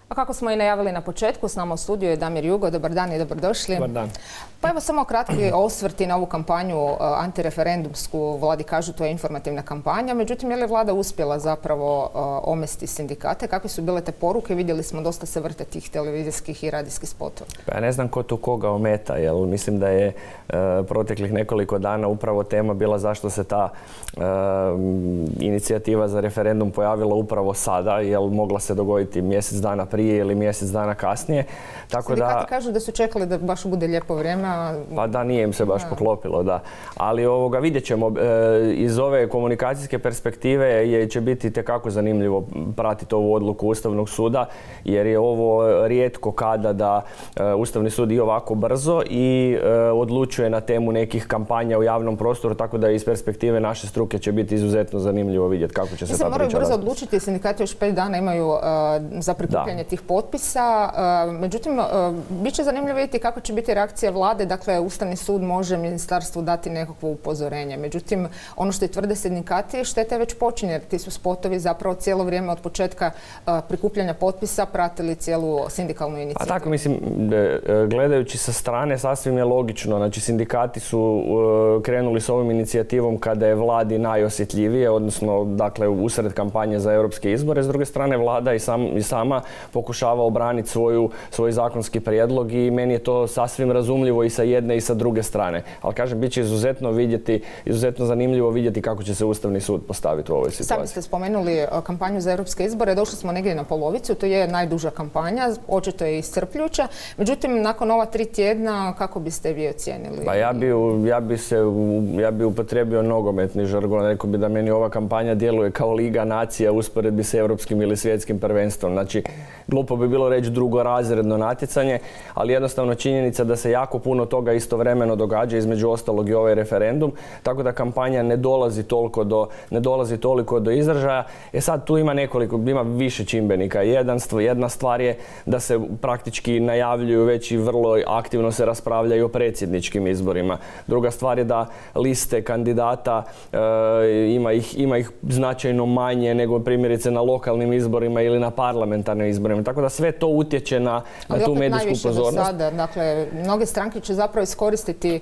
A kako smo i najavili na početku, s nama u studiju je Damir Jugo. Dobar dan i dobrodošli. Dobar dan. Pa evo samo kratki osvrti na ovu kampanju antireferendumsku. Vladi kažu to je informativna kampanja, međutim je li vlada uspjela zapravo omesti sindikate? Kakve su bile te poruke? Vidjeli smo dosta se vrte tih televizijskih i radijskih spotova. Pa ja ne znam ko tu koga ometa, jer mislim da je proteklih nekoliko dana upravo tema bila zašto se ta inicijativa za referendum pojavila upravo sada, jer mogla se dogoditi mjesec dana prije ili mjesec dana kasnije. Sindikati kažu da su čekali da baš bude lijepo vrijeme. Pa da, nije im se baš poklopilo, da. Ali vidjet ćemo. Iz ove komunikacijske perspektive će biti itekako zanimljivo pratiti ovu odluku Ustavnog suda, jer je ovo rijetko kada da Ustavni sud i ovako brzo i odlučuje na temu nekih kampanja u javnom prostoru, tako da iz perspektive naše struke će biti izuzetno zanimljivo vidjeti kako će se ta priča razviti. Moraju brzo odlučiti, sindikati još 5 dana imaju za prikupljanje tih potpisa. Međutim, bit će zanimljivo vidjeti kako će biti reakcija vlade. Dakle, Ustavni sud može ministarstvu dati nekakvo upozorenje. Međutim, ono što i tvrde sindikati, šteta je već počinje, jer ti su spotovi zapravo cijelo vrijeme od početka prikupljanja potpisa pratili cijelu sindikalnu inicijativu. Pa tako, mislim, gledajući sa strane, sasvim je logično. Znači, sindikati su krenuli s ovom inicijativom kada je vladi najosjetljivije, odnosno, dakle, usred kampanje za europske izbore. S druge strane, vlada i sama pokušava obraniti svoj zakonski prijedlog i meni je to sasvim razumljivo i sa jedne i sa druge strane. Ali kažem, bit će izuzetno zanimljivo vidjeti kako će se Ustavni sud postaviti u ovoj situaciji. Sami ste spomenuli kampanju za europske izbore. Došli smo negdje na polovicu. To je najduža kampanja. Očito je iscrpljujuća. Međutim, nakon ova 3 tjedna, kako biste vi ocijenili? Pa ja bi upotrijebio nogometni žargon. Rekao bi da meni ova kampanja djeluje kao Liga nacija usporedbi s europskim ili svjetskim prvenstvom. Znači, glupo bi bilo reći drugorazredno natjecanje, ali jednostavno činjenica da se jako puno toga istovremeno događa, između ostalog i ovaj referendum, tako da kampanja ne dolazi toliko do izražaja. Sad tu ima više čimbenika. Jedna stvar je da se praktički najavljuju već i vrlo aktivno se raspravljaju o predsjedničkim izborima. Druga stvar je da liste kandidata ima ih značajno manje nego primjerice na lokalnim izborima ili na parlamentarnim izborima. Tako da sve to utječe na tu medijsku pozornost. Sada, dakle, mnoge stranke će zapravo iskoristiti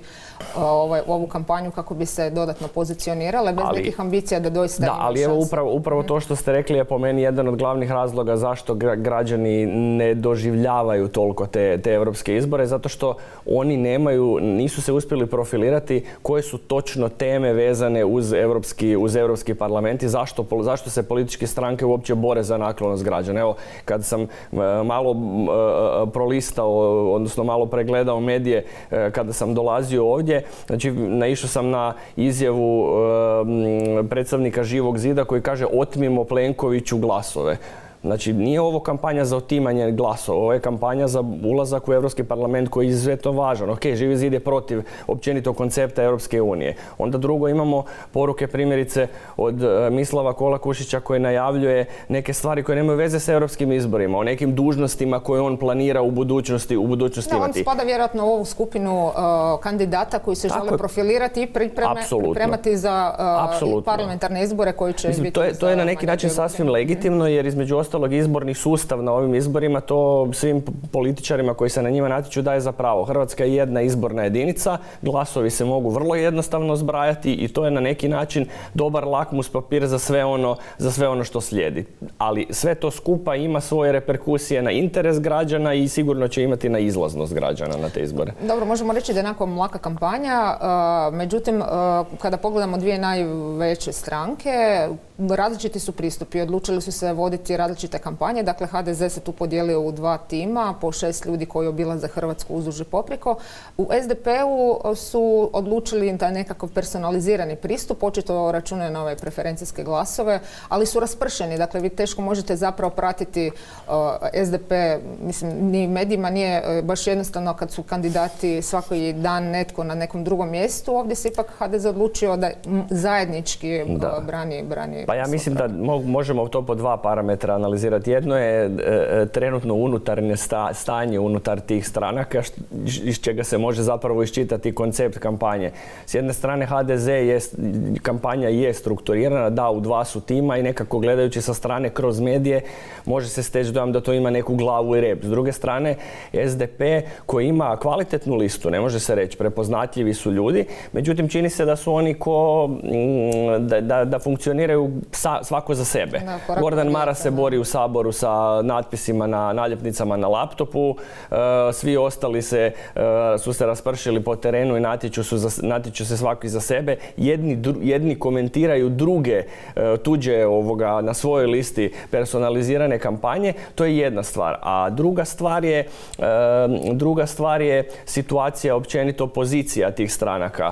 ovu kampanju kako bi se dodatno pozicionirale bez nekih ambicija da doista imaju šanse. Da, ali evo upravo to što ste rekli je po meni jedan od glavnih razloga zašto građani ne doživljavaju toliko te europske izbore, zato što oni nisu se uspjeli profilirati koje su točno teme vezane uz Europski parlament i zašto se političke stranke uopće bore za naklonost građana. Evo, kad sam malo prolistao, odnosno malo pregledao medije kada sam dolazio ovdje, znači naišao sam na izjavu predstavnika Živog zida koji kaže otmimo Plenkoviću glasove. Znači, nije ovo kampanja za otimanje glasova, ovo je kampanja za ulazak u Europski parlament koji je izuzetno važan. Ok, Živi zid je protiv općenito koncepta Europske unije. Onda drugo imamo poruke primjerice od Mislava Kolakušića koji najavljuje neke stvari koje nemaju veze sa europskim izborima, o nekim dužnostima koje on planira u budućnosti imati. On spada vjerojatno u ovu skupinu kandidata koji se žele profilirati i pripremati za parlamentarne izbore koji će biti... To je na neki način sasvim legitimno, jer između ostalog izborni sustav na ovim izborima to svim političarima koji se na njima natječu daje za pravo. Hrvatska je jedna izborna jedinica, glasovi se mogu vrlo jednostavno zbrajati i to je na neki način dobar lakmus papir za sve ono što slijedi. Ali sve to skupa ima svoje reperkusije na interes građana i sigurno će imati na izlaznost građana na te izbore. Dobro, možemo reći da je onako mlaka kampanja, međutim, kada pogledamo dvije najveće stranke, različiti su pristupi. Odlučili su se voditi različite kampanje. Dakle, HDZ se tu podijelio u 2 tima, po 6 ljudi koji obilaze Hrvatsku uzduž i poprijeko. U SDP-u su odlučili da nekakav personalizirani pristup, očito računaju na ove preferencijske glasove, ali su raspršeni. Dakle, vi teško možete zapravo pratiti SDP, mislim, ni medijima nije baš jednostavno kad su kandidati svaki dan netko na nekom drugom mjestu. Ovdje se ipak HDZ odlučio da zajednički brani nekim Pa ja mislim da možemo to po dva parametra analizirati. Jedno je trenutno unutarnje stanje unutar tih stranaka, iz čega se može zapravo iščitati koncept kampanje. S jedne strane kampanja je strukturirana, da, u dva su tima i nekako gledajući sa strane kroz medije može se steći dojam da to ima neku glavu i rep. S druge strane, SDP koji ima kvalitetnu listu, ne može se reći, prepoznatljivi su ljudi, međutim čini se da su oni da funkcioniraju svako za sebe. Gordan Maras se bori u Saboru sa natpisima na naljepnicama na laptopu, svi ostali su se raspršili po terenu i natječu se svaki za sebe. Jedni komentiraju druge tuđe na svojoj listi personalizirane kampanje, to je jedna stvar. A druga stvar je situacija općenito pozicija tih stranaka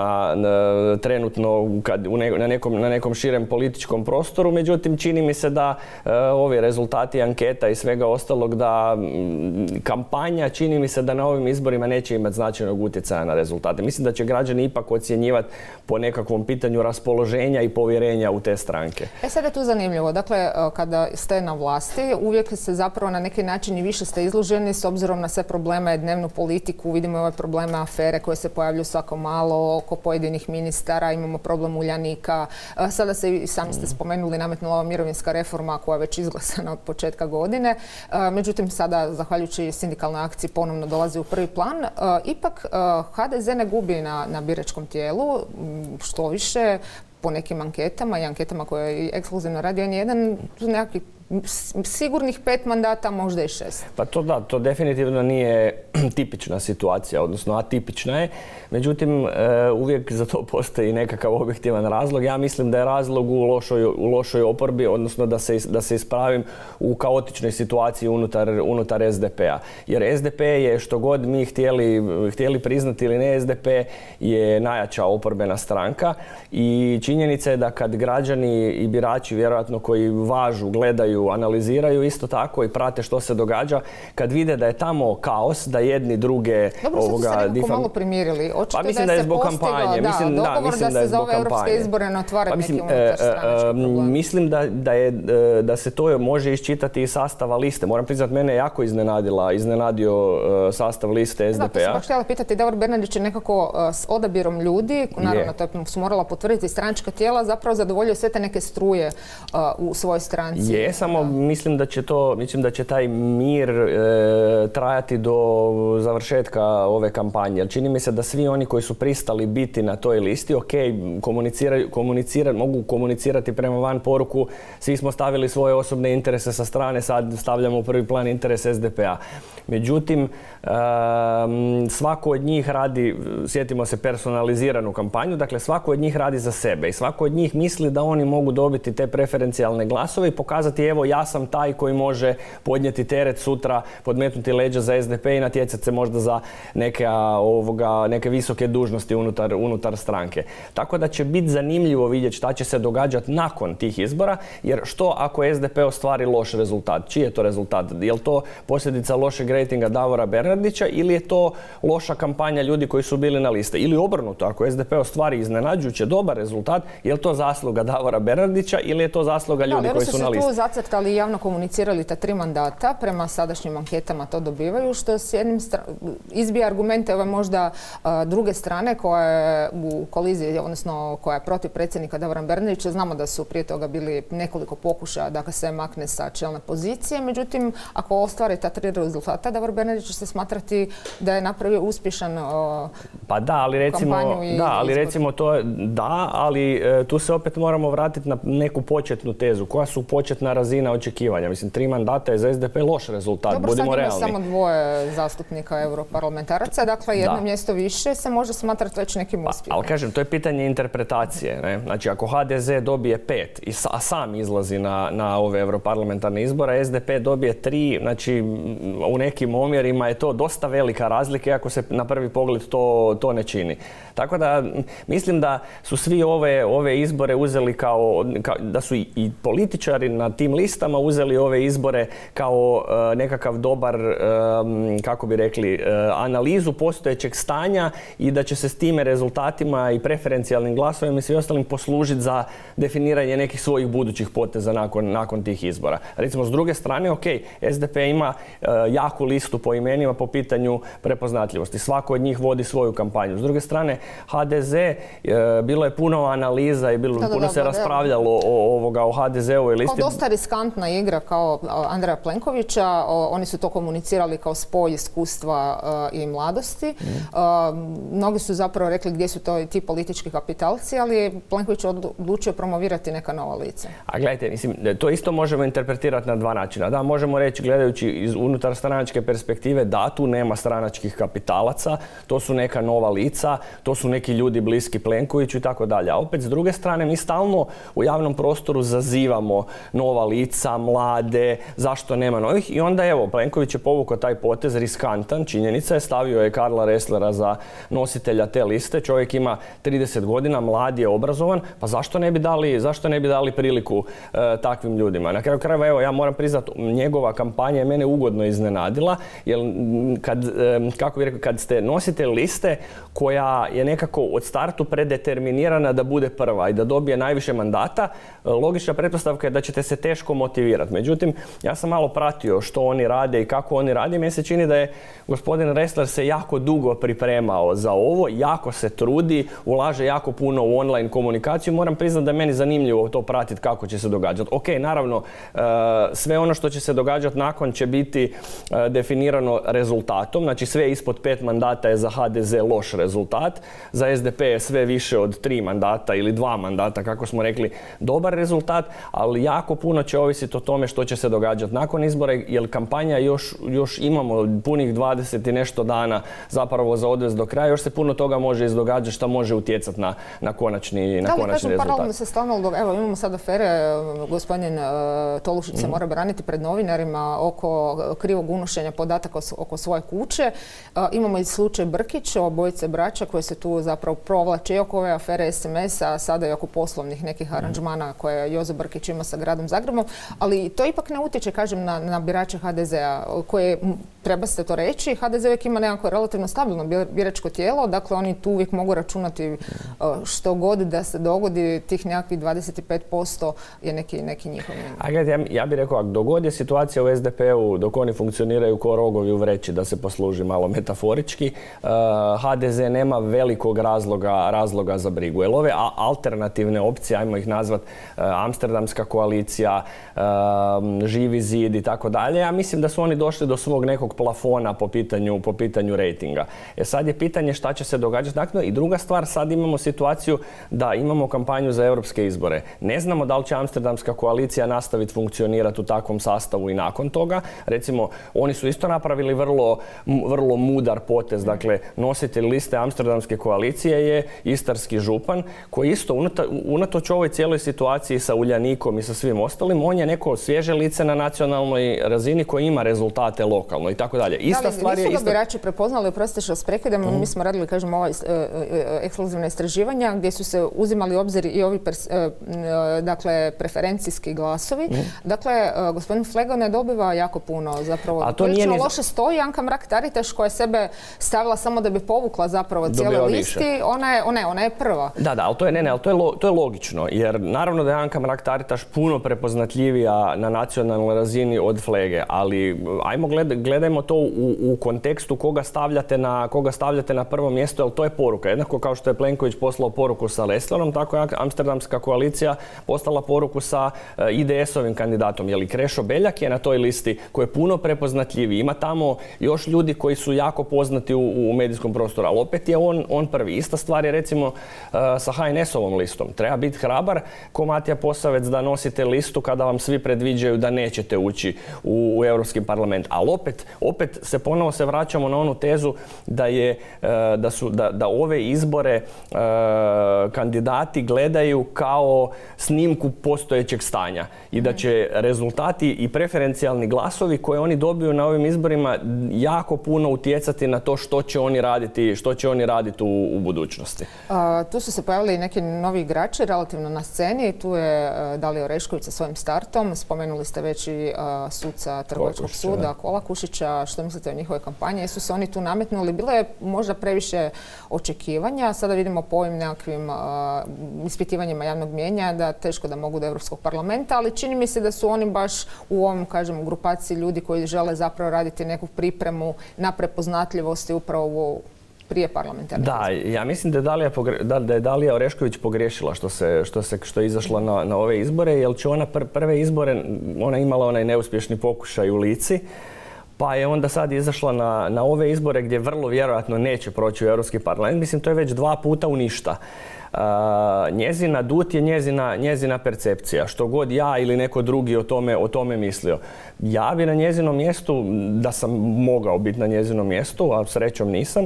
trenutno na nekom širem političkom prostoru. Međutim, čini mi se da ovi rezultati anketa i svega ostalog, da kampanja čini mi se da na ovim izborima neće imati značajnog utjecaja na rezultate. Mislim da će građani ipak ocjenjivati po nekakvom pitanju raspoloženja i povjerenja u te stranke. Sad je tu zanimljivo. Dakle, kada ste na vlasti, uvijek se zapravo na neki način i više ste izloženi s obzirom na sve probleme, dnevnu politiku, vidimo ove probleme, afere koje se pojavljuju svako malo oko pojedinih ministara, imamo problem Uljanika. Sada se i sami ste spomenuli, nametnula ova mirovinska reforma koja je već izglasana od početka godine. Međutim, sada, zahvaljujući sindikalnoj akciji, ponovno dolazi u prvi plan. Ipak, HDZ ne gubi na biračkom tijelu, što više, po nekim anketama i anketama koje je ekskluzivno radio N1, nekakvih sigurnih 5 mandata, možda i 6. Pa to definitivno nije tipična situacija, odnosno atipična je. Međutim, uvijek za to postoji nekakav objektivan razlog. Ja mislim da je razlog u lošoj oporbi, odnosno da se ispravim, u kaotičnoj situaciji unutar SDP-a. Jer SDP je, što god mi htjeli priznati ili ne, SDP je najjača oporbena stranka i činjenica je da kad građani i birači, vjerojatno koji važu, gledaju, analiziraju isto tako i prate što se događa, kad vide da je tamo kaos, da jedni druge... Dobro, sad su se nekako malo primirili. Pa mislim da je zbog kampanje. Dogovor da se za ove europske izbore ne otvaraju neki unutarstranački problem. Mislim da se to može iščitati iz sastava liste. Moram priznati, mene je jako iznenadio sastav liste SDP-a. Da, to sam baš htjela pitati. Davor Bernardić je nekako s odabirom ljudi, naravno to su morala potvrditi stranačka tijela, zapravo zadovoljio sve te neke struje u svojoj stranci. Je, samo mislim da će taj mir trajati do završetka ove kampanje. Jer čini mi se da svi oni koji su pristali biti na toj listi, mogu komunicirati prema van poruku, svi smo stavili svoje osobne interese sa strane, sad stavljamo u prvi plan interes SDP-a. Međutim, svako od njih radi, sjetimo se, personaliziranu kampanju, dakle svako od njih radi za sebe i svako od njih misli da oni mogu dobiti te preferencijalne glasove i pokazati, evo, ja sam taj koji može podnijeti teret sutra, podmetnuti leđa za SDP i natjecati se možda za neke visoke dužnosti unutar stranke. Tako da će biti zanimljivo vidjeti šta će se događati nakon tih izbora, jer što ako SDP ostvari loš rezultat? Čiji je to rezultat? Je li to posljedica lošeg rejtinga Davora Bernardića ili je to loša kampanja ljudi koji su bili na listi? Ili obrnuto, ako SDP ostvari iznenađujuće dobar rezultat, je li to zasluga Davora Bernardića ili je to zasluga ljudi koji su na listi? Oni su se tu zacrtali i javno komunicirali ta 3 mandata, prema sadašnjim anketama to dobivaju, što s jednim izbija argumente ove možda druge strane koja je u koliziji, odnosno koja je protiv predsjednika Davora Bernardića. Znamo da su prije toga bili nekoliko pokušaja da ga se makne sa čelne pozicije, međutim, ako ostvari ta 3 rezultata, Davor Bernardić će se smatrati da je napravio uspješan ali tu se opet moramo vratiti na neku početnu tezu. Koja su početna razina očekivanja? Mislim, 3 mandata je za SDP loš rezultat, budimo realni. Dobro, sad ima samo 2 zastupnika europarlamentaraca, dakle jedno mjesto više se može smatrati već nekim uspjehom. Ali kažem, to je pitanje interpretacije. Ne? Znači, ako HDZ dobije 5, a sam izlazi na ove europarlamentarne izbore, SDP dobije 3, znači u nekim omjerima je to dosta velika razlika, iako se na prvi pogled to ne čini. Tako da mislim da su svi ove izbore uzeli kao da su i političari na tim listama uzeli ove izbore kao nekakav dobar, kako bi rekli, analizu postojećeg stanja i da će se s time rezultatima i preferencijalnim glasovima i svim ostalim poslužiti za definiranje nekih svojih budućih poteza nakon tih izbora. Recimo, s druge strane, ok, SDP ima jaku listu po imenima po pitanju prepoznatljivosti. Svako od njih vodi svoju kampanju. S druge strane, HDZ, bilo je puno analiza i puno se raspravljalo o HDZ-ovoj listi. Kao dosta riskantna igra kao Andreja Plenkovića. Oni su to komunicirali kao spoj iskustva i mladosti. Mnogi su zapravo rekli gdje su to ti politički kapitalci, ali Plenković odlučio promovirati neka nova lica. A gledajte, mislim, to isto možemo interpretirati na dva načina. Da, možemo reći, gledajući iz unutar stranačke perspektive, da, tu nema stranačkih kapitalaca, to su neka nova lica, to su neki ljudi bliski Plenkoviću i tako dalje. A opet, s druge strane, mi stalno u javnom prostoru zazivamo nova lica, mlade, zašto nema novih. I onda, evo, Plenković je povukao taj potez, riskantan, činjenica je, stavio je Karla Resslera za nositelja te liste. Čovjek ima 30 godina, mlad je, obrazovan, pa zašto ne bi dali priliku takvim ljudima? Na kraju krajeva, evo, ja moram priznati, njegova kampanja je mene ugodno iznenadila, jer kad ste nositelj liste koja je nekako od startu predeterminirana da bude prva i da dobije najviše mandata, logična pretpostavka je da ćete se teško motivirati. Međutim, ja sam malo pratio što oni rade i kako oni rade. Meni se čini da je gospodin Ressler se jako dugo pripremao za ovo, jako se trudi, ulaže jako puno u online komunikaciju. Moram priznati da je meni zanimljivo to pratiti kako će se događati. Ok, naravno, sve ono što će se događati nakon će biti definirano rezultatom. Znači, sve ispod 5 mandata je za HDZ loš rezultat. Za SDP je sve više od 3 mandata ili 2 mandata, kako smo rekli, dobar rezultat, ali jako puno će ovisiti o tome što će se događati nakon izbora, jer kampanja još imamo punih 20 i nešto dana zapravo za odvest do kraja. Još se puno toga može izdogađati što može utjecati na konačni rezultat. Paralelno se stalno, evo, imamo sad afere, gospodin Tolušić se mora braniti pred novinarima oko krivog unošenja podataka oko svoje kuće. Imamo i slučaj Brkić, obojice braća koje se tu zapravo provlače i oko ove afere SMS-a, sada i oko poslovnih nekih aranžmana koje Jozo Brkić ima sa gradom Zagrebom, ali to ipak ne utječe, kažem, na birače HDZ-a koje, treba se to reći, HDZ uvijek ima nekako relativno stabilno biračko tijelo, dakle oni tu uvijek mogu računati što god da se dogodi, tih nekakvih 25% je neki njihov. A gledajte, ja bih rekao, dok god je situacija u SDP-u, dok oni funkcioniraju ko rogovi u vreći, da se posluži malo metaforički, HDZ nema velikog razloga za brigu. Jer ove alternativne opcije, ajmo ih nazvat Amsterdamska koalicija, Živi zid i tako dalje, ja mislim da su oni došli do svog nekog plafona po pitanju rejtinga. Sad je pitanje šta će se događati nakon. I druga stvar, sad imamo situaciju da imamo kampanju za europske izbore. Ne znamo da li će Amsterdamska koalicija nastaviti funkcionirati u takvom sastavu i nakon toga. Recimo, oni su isto napravili vrlo mudar potez. Dakle, nositelj liste Amsterdamske koalicije je istarski župan koji isto unatoč ovoj cijeloj situaciji sa Uljanikom i sa svim ostalim, on je neko svježe lice na nacionalnoj razini koji ima rezultate lokalno i tako dalje. Ista stvar je... Nisu ga birači prepoznali, oprostite što vas prekidam, mi smo radili, kažem, ova ekskluzivna istraživanja gdje su se uzimali u obzir i ovi preferencijski glasovi. Dakle, gospodin Flego ne dobiva jako puno, zapravo. Prilično loše stoji Anka Mrak-Taritaš koja je sebe stavila samo da bi povukla zapravo cijele listi. Ona je prva. Da, ali to je logično, jer naravno da je Anka Mrak-Taritaš puno prepoznatljivija na nacionalnoj razini od Flege, ali ajmo gledajmo to u kontekstu koga stavljate na prvo mjesto, jer to je poruka. Jednako kao što je Plenković poslao poruku sa Resslerom, tako je Amsterdamska koalicija poslala poruku sa IDS-ovim kandidatom. Jer Krešo Beljak je na toj listi koji je puno prepoznatljiviji. Ima tamo još ljudi koji su jako poznati u medijskom prostoru, ali opet je on prvi. Ista stvar je recimo sa HNS-ovom listom. Treba biti hrabar ko Matija Posavec da nosite listu kada vam svi predviđaju da nećete ući u Europski parlament. Ali opet opet se ponovo se vraćamo na onu tezu da ove izbore kandidati gledaju kao snimku postojećeg stanja i da će rezultati i preferencijalni glasovi koje oni dobiju na ovim izborima jako puno utjecati na to što će oni raditi u budućnosti. Tu su se pojavili neki novi igrači relativno na sceni. Tu je Dalija Orešković sa svojim startom. Spomenuli ste već i suca Trgovačkog suda Kolakušića. Što mislite o njihovoj kampanji? Jesu se oni tu nametnuli? Bilo je možda previše očekivanja. Sada vidimo po ovim nekakvim ispitivanjima javnog mnijenja da teško da mogu do Europskog parlamenta, ali čini mi se da su oni baš u ovom, kažem, grupaciji ljudi koji žele zapravo raditi neku pripremu na prepoznatljivosti upravo prije parlamentarne. Da, ja mislim da je Dalija Orešković pogriješila što je izašla na ove izbore, jer će ona prve izbore, ona imala onaj neuspješni pokušaj u Lici, pa je onda sad izašla na ove izbore gdje vrlo vjerojatno neće proći u Europski parlament. Mislim, to je već 2 puta u ništa. Njezina dut je njezina percepcija. Što god ja ili neko drugi o tome mislio. Ja bi na njezinom mjestu, da sam mogao biti na njezinom mjestu, a srećom nisam,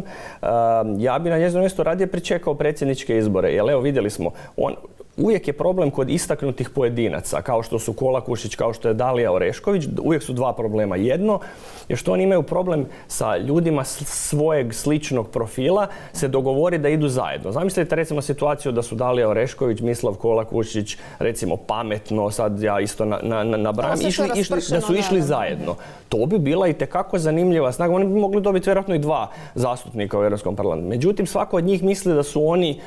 ja bi na njezinom mjestu radije pričekao predsjedničke izbore. Jer evo vidjeli smo, uvijek je problem kod istaknutih pojedinaca, kao što su Kolakušić, kao što je Dalija Orešković, uvijek su 2 problema. Jedno je što oni imaju problem sa ljudima svojeg sličnog profila se dogovori da idu zajedno. Zamislite recimo situaciju da su Dalija Orešković, Mislav Kolakušić, recimo pametno, sad ja isto nabrajam, da su išli zajedno. To bi bila itekako zanimljiva snaga. Oni bi mogli dobiti vjerojatno i 2 zastupnika u Europskom parlamentu. Međutim, svako od njih misli da su oni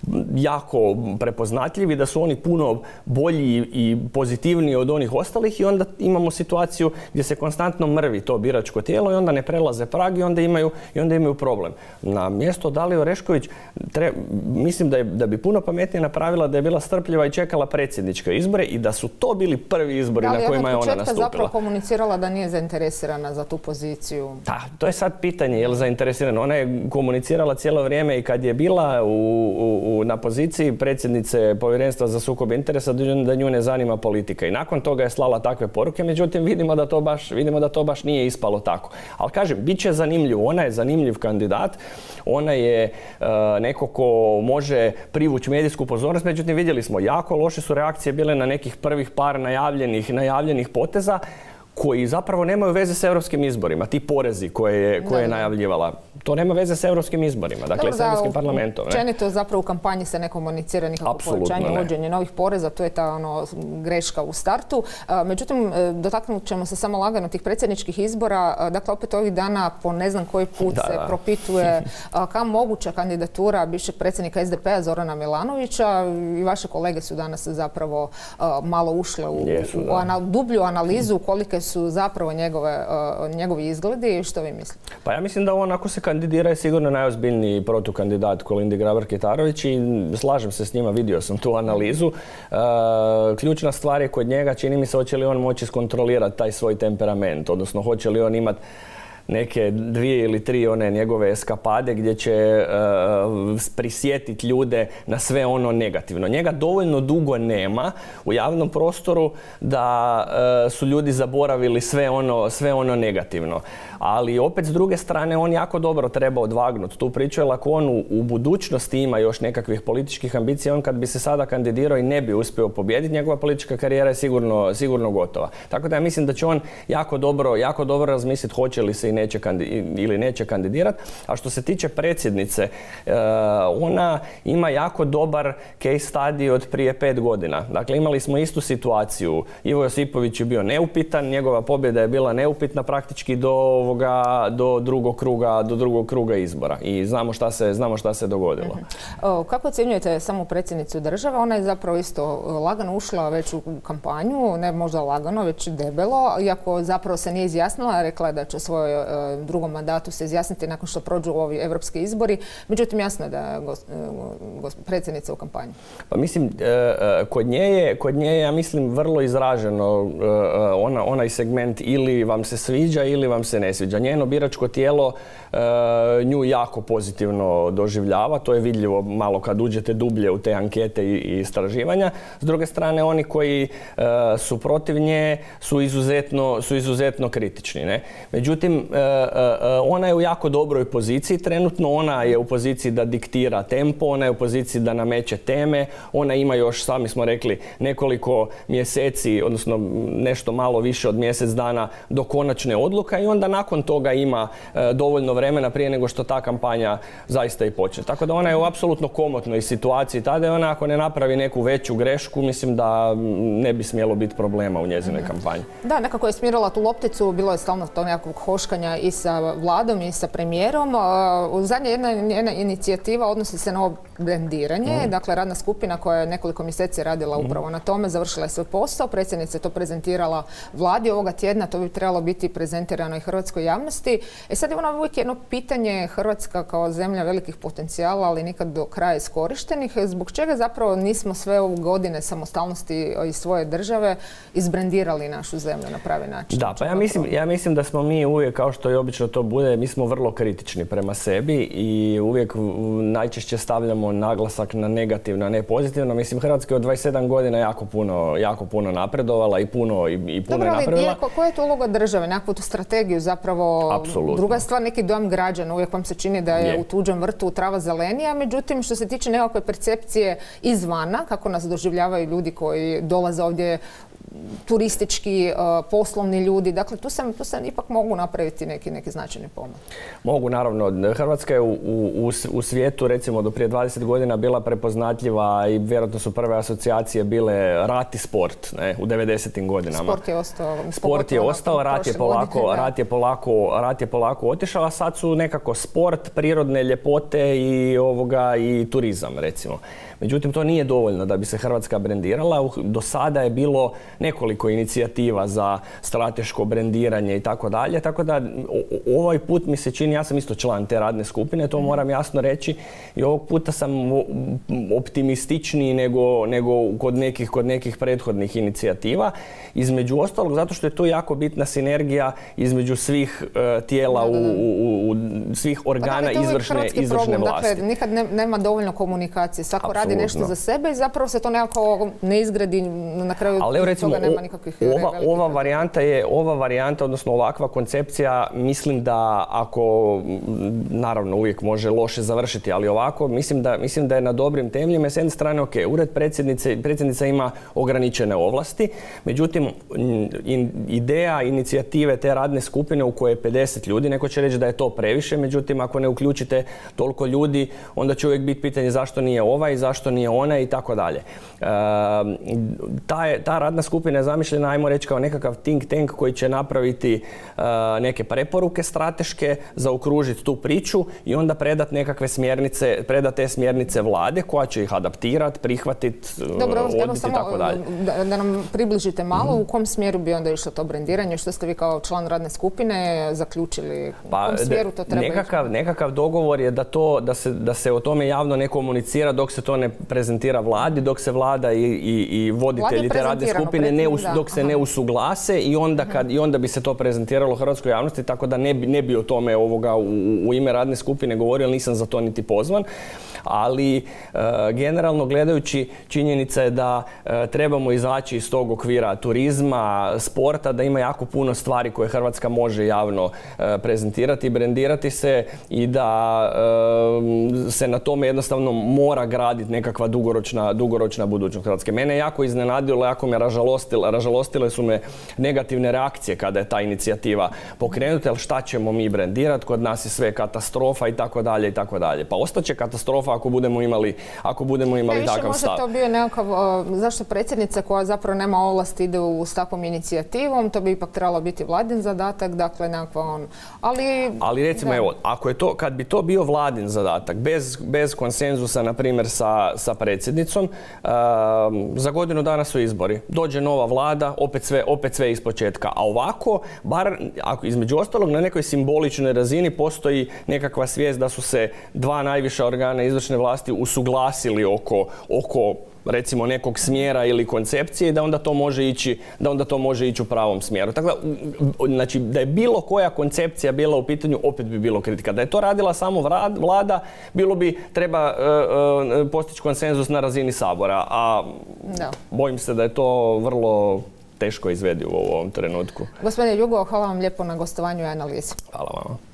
jako prepoznatljivi, da su oni puno bolji i pozitivniji od onih ostalih i onda imamo situaciju gdje se konstantno mrvi to biračko tijelo i onda ne prelaze prag i onda imaju problem. Na mjesto Dalije Orešković mislim da bi puno pametnije napravila da je bila strpljiva i čekala predsjedničke izbore i da su to bili prvi izbori na kojima je ona nastupila. Da li je od početka zapravo komunicirala da nije zainteresirana za tu poziciju? Da, to je sad pitanje je li zainteresirana. Ona je komunicirala cijelo vrijeme i kad je bila na poziciji predsjednice Povjerenstva za sukob interesa da nju ne zanima politika. I nakon toga je slala takve poruke, međutim vidimo da to baš nije ispalo tako. Ali kažem, bit će zanimljiv. Ona je zanimljiv kandidat. Ona je neko ko može privući medijsku pozornost, međutim vidjeli smo jako loše su reakcije bile na nekih prvih par najavljenih poteza koji zapravo nemaju veze s europskim izborima. Ti porezi koje je najavljivala. To nema veze s europskim izborima, dakle s europskim parlamentom. Općenito zapravo u kampanji se ne komunicira nikako povećanje, uvođenje novih poreza, to je ta greška u startu. Međutim, dotaknut ćemo se samo lagano tih predsjedničkih izbora. Dakle, opet ovih dana po ne znam koji put se propituje kam moguća kandidatura bivšeg predsjednika SDP-a Zorana Milanovića i vaše kolege su danas zapravo malo ušle u dublju analizu kolike su zapravo njegovi izgledi. Što vi mislite? Pa ja mislim da on ako se kandidira je sigurno najozbiljniji protukandidat Kolindi Grabar-Kitarović i slažem se s njima, vidio sam tu analizu. Ključna stvar je kod njega, čini mi se, hoće li on moći skontrolirati taj svoj temperament, odnosno hoće li on imati neke 2 ili 3 one njegove eskapade gdje će prisjetiti ljude na sve ono negativno. Njega dovoljno dugo nema u javnom prostoru da su ljudi zaboravili sve ono negativno. Ali opet s druge strane on jako dobro treba odvagnuti tu priču, jer ako on u budućnosti ima još nekakvih političkih ambicija, on kad bi se sada kandidirao i ne bi uspio pobijediti, njegova politička karijera je sigurno gotova. Tako da ja mislim da će on jako dobro razmisliti hoće li se ili neće kandidirati. A što se tiče predsjednice, ona ima jako dobar case study od prije 5 godina. Dakle, imali smo istu situaciju. Ivo Josipović je bio neupitan, njegova pobjeda je bila neupitna praktički do drugog kruga izbora. I znamo šta se dogodilo. Kako ocjenjujete samu predsjednicu države? Ona je zapravo isto lagano ušla već u kampanju, ne možda lagano, već debelo, iako zapravo se nije izjasnila, rekla je da će svoj drugom mandatu se izjasniti nakon što prođu ovi evropski izbori. Međutim, jasno je da je predsjednica u kampanji. Pa mislim, kod nje je, ja mislim, vrlo izraženo onaj segment ili vam se sviđa ili vam se ne sviđa. Njeno biračko tijelo nju jako pozitivno doživljava. To je vidljivo malo kad uđete dublje u te ankete i istraživanja. S druge strane, oni koji su protiv nje su izuzetno kritični. Ne? Međutim, ona je u jako dobroj poziciji trenutno, ona je u poziciji da diktira tempo, ona je u poziciji da nameće teme, ona ima još, sami smo rekli, nekoliko mjeseci, odnosno nešto malo više od mjesec dana do konačne odluke i onda nakon toga ima dovoljno vremena prije nego što ta kampanja zaista i počne. Tako da ona je u apsolutno komotnoj situaciji. Tada je ona, ako ne napravi neku veću grešku, mislim da ne bi smjelo biti problema u njezinoj kampanji. Da, nekako je smirala tu lopticu, bilo je stalno to nekakvog hoškanja i sa vladom i sa premijerom. Zadnja jedna inicijativa odnosi se na ovo brendiranje, dakle radna skupina koja je nekoliko mjeseci radila upravo na tome, završila je svoj posao, predsjednica je to prezentirala vladi ovoga tjedna, to bi trebalo biti prezentirano i hrvatskoj javnosti. Sad je ono uvijek jedno pitanje, Hrvatska kao zemlja velikih potencijala, ali nikad do kraja iskorištenih. Zbog čega zapravo nismo sve ove godine samostalnosti iz svoje države izbrendirali našu zemlju na pravi način? Da, pa ja mislim da smo mi uvijek, kao što i obično to bude, mi smo vrlo kritični prema sebi i uvijek najčešće stavljamo naglasak na negativno, a ne pozitivno. Mislim, Hrvatska je od 27 godina jako puno napredovala i puno je napravila. Dobro, koja je to uloga države? Nekakvu tu strategiju zapravo? Apsolutno. Druga stvar, neki dojam građana. Uvijek vam se čini da je u tuđem vrtu trava zelenija. Međutim, što se tiče nekakve percepcije izvana, kako nas doživljavaju ljudi koji dolaze ovdje, turistički, poslovni ljudi. Dakle, tu se ipak mogu napraviti neki značajni pomak. Mogu, naravno. Hrvatska je u svijetu, recimo, do prije 20 godina bila prepoznatljiva i vjerojatno su prve asocijacije bile rat i sport, u 90. godinama. Sport je ostao, rat je polako otišao, a sad su nekako sport, prirodne ljepote i turizam, recimo. Međutim, to nije dovoljno da bi se Hrvatska brendirala. Do sada je bilo nekoliko inicijativa za strateško brendiranje i tako dalje. Tako da ovaj put mi se čini, ja sam isto član te radne skupine, to moram jasno reći, i ovog puta sam optimističniji nego kod nekih prethodnih inicijativa. Između ostalog, zato što je tu jako bitna sinergija između svih tijela, svih organa izvršne vlasti. Dakle, nikad nema dovoljno komunikacije. Svako radi nešto za sebe i zapravo se to nekako ne izgradi, na kraju toga nema nikakvih ova varijanta, odnosno ovakva koncepcija, mislim da ako, naravno uvijek može loše završiti, ali ovako, mislim da je na dobrim temeljima. S jedne strane, ok, ured predsjednica ima ograničene ovlasti, međutim, ideja inicijative te radne skupine u kojoj je 50 ljudi, neko će reći da je to previše, međutim, ako ne uključite toliko ljudi, onda će uvijek biti pitanje zašto nije ovaj, zašto nije ona i tako dalje. Ta radna skupina je zamišljena, ajmo reći, kao nekakav think tank koji će napraviti neke preporuke strateške, zaokružiti tu priču i onda predati nekakve smjernice, predati te smjernice vlade koja će ih adaptirati, prihvatiti, odbiti i tako dalje. Da nam približite malo u kom smjeru bi onda išlo to brendiranje, što ste vi kao član radne skupine zaključili, u kom smjeru to treba ići? Nekakav dogovor je da se o tome javno ne komunicira dok se to ne prezentira vladi, dok se vlada i voditelji te radne skupine dok se ne usuglase i onda bi se to prezentiralo hrvatskoj javnosti, tako da ne bi o tome u ime radne skupine govorio, nisam za to niti pozvan. Ali generalno gledajući, činjenica je da trebamo izaći iz tog okvira turizma, sporta, da ima jako puno stvari koje Hrvatska može javno prezentirati, brendirati se i da se na tome jednostavno mora graditi nekakva dugoročna budućnost Hrvatske. Mene je jako iznenadilo, jako me ražalostile su me negativne reakcije kada je ta inicijativa pokrenuta, jer šta ćemo mi brendirati, kod nas je sve katastrofa i tako dalje i tako dalje. Pa ostaće katastrofa ako budemo imali takav stav. Možda to bio nekakav, zašto predsjednica koja zapravo nema ovlasti ide s takvom inicijativom, to bi ipak trebalo biti vladin zadatak, dakle nekakva Ali recimo, evo, kad bi to bio vladin zadatak, bez konsenzusa, na primjer, sa predsjednicom, za godinu dana su izbori. Dođe nova vlada, opet sve ispočetka. A ovako, bar ako između ostalog na nekoj simboličnoj razini postoji nekakva svijest da su se dva najviša organa izvršne vlasti usuglasili oko recimo nekog smjera ili koncepcije i da onda to može ići u pravom smjeru. Tako znači, da je bilo koja koncepcija bila u pitanju, opet bi bilo kritika. Da je to radila samo vlada, treba postići konsenzus na razini Sabora, a bojim se da je to vrlo teško izvedivo u ovom trenutku. Gospodine Jugo, hvala vam lijepo na gostovanju i analizi. Hvala vama.